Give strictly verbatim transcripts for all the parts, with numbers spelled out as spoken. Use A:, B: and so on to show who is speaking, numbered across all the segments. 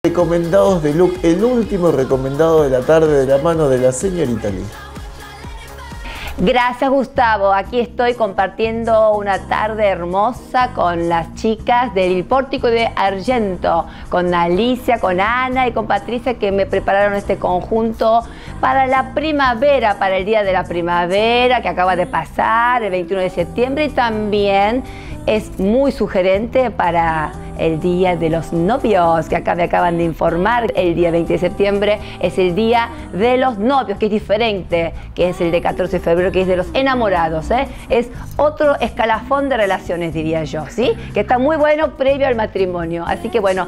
A: Recomendados de look, el último recomendado de la tarde de la mano de la señorita Lee.
B: Gracias, Gustavo. Aquí estoy compartiendo una tarde hermosa con las chicas del Pórtico de Argento, con Alicia, con Ana y con Patricia, que me prepararon este conjunto para la primavera, para el día de la primavera que acaba de pasar, el veintiuno de septiembre, y también es muy sugerente para el Día de los Novios, que acá me acaban de informar. El día veinte de septiembre es el Día de los Novios, que es diferente, que es el de catorce de febrero, que es de los enamorados, ¿eh? Es otro escalafón de relaciones, diría yo, ¿sí? Que está muy bueno previo al matrimonio. Así que bueno,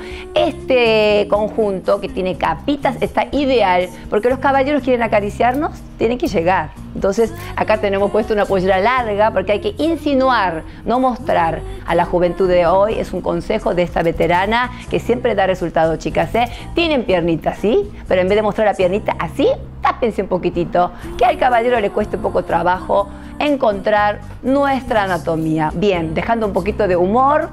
B: este conjunto que tiene capitas está ideal, porque los caballeros quieren acariciarnos, tienen que llegar. Entonces acá tenemos puesto una pollera larga porque hay que insinuar, no mostrar a la juventud de hoy. Es un consejo de esta veterana que siempre da resultado, chicas, ¿eh? Tienen piernitas, ¿sí? Pero en vez de mostrar la piernita así, tápense un poquitito, que al caballero le cueste poco trabajo encontrar nuestra anatomía. Bien, dejando un poquito de humor,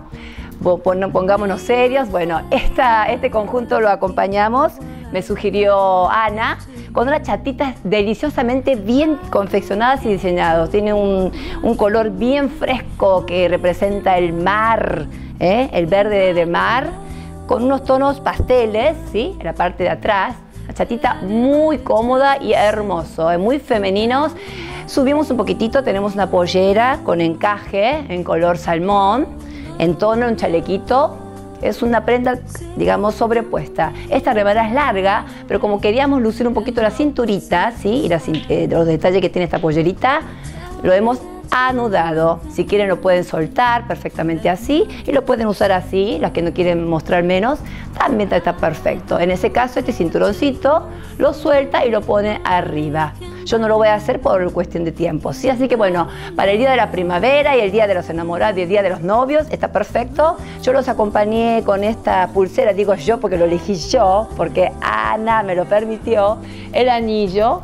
B: pongámonos serios. Bueno, esta, este conjunto lo acompañamos, me sugirió Ana, con unas chatitas deliciosamente bien confeccionadas y diseñadas. Tiene un, un color bien fresco que representa el mar, ¿eh? El verde de mar, con unos tonos pasteles, ¿sí? En la parte de atrás. La chatita muy cómoda y hermoso, ¿eh? Muy femeninos. Subimos un poquitito, tenemos una pollera con encaje en color salmón, en tono, un chalequito. Es una prenda, digamos, sobrepuesta. Esta remera es larga, pero como queríamos lucir un poquito la cinturita, ¿sí? Y la, eh, los detalles que tiene esta pollerita, lo hemos anudado. Si quieren lo pueden soltar perfectamente así y lo pueden usar así. Las que no quieren mostrar menos, también está perfecto. En ese caso, este cinturoncito lo suelta y lo pone arriba. Yo no lo voy a hacer por cuestión de tiempo, ¿sí? Así que bueno, para el día de la primavera y el día de los enamorados y el día de los novios está perfecto. Yo los acompañé con esta pulsera, digo yo porque lo elegí yo, porque Ana me lo permitió, el anillo,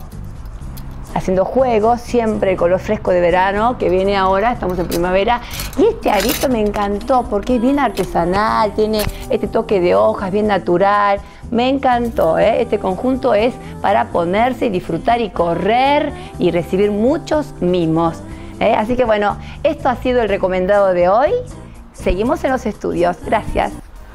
B: haciendo juegos, siempre el color fresco de verano que viene ahora, estamos en primavera. Y este arito me encantó porque es bien artesanal, tiene este toque de hojas, bien natural. Me encantó, ¿eh? Este conjunto es para ponerse y disfrutar y correr y recibir muchos mimos, ¿eh? Así que bueno, esto ha sido el recomendado de hoy. Seguimos en los estudios. Gracias.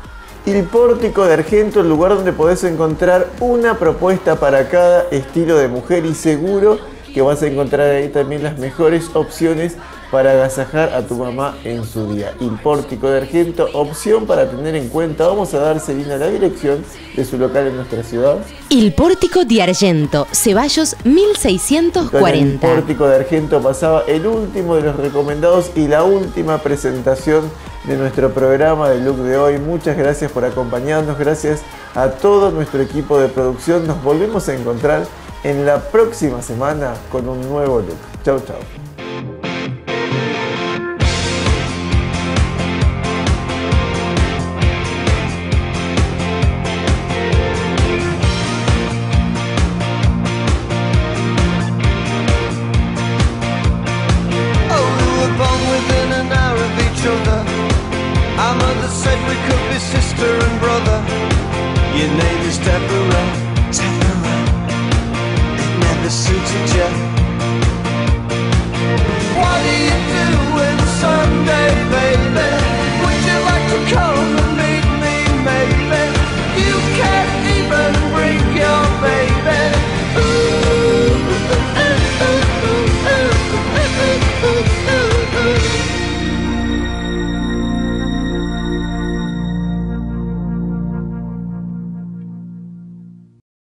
A: Il Pórtico de Argento, el lugar donde podés encontrar una propuesta para cada estilo de mujer, y seguro que vas a encontrar ahí también las mejores opciones para agasajar a tu mamá en su día. Il Pórtico de Argento, opción para tener en cuenta. Vamos a dar, Celina, la dirección de su local en nuestra ciudad.
C: Il Pórtico de Argento, Ceballos mil seiscientos cuarenta.
A: Con el Pórtico de Argento pasaba el último de los recomendados y la última presentación de nuestro programa de look de hoy. Muchas gracias por acompañarnos, gracias a todo nuestro equipo de producción. Nos volvemos a encontrar en la próxima semana con un nuevo look. Chau, chau.
D: Our mother said we could be sister and brother. Your name is Deborah, Deborah. It never suited you.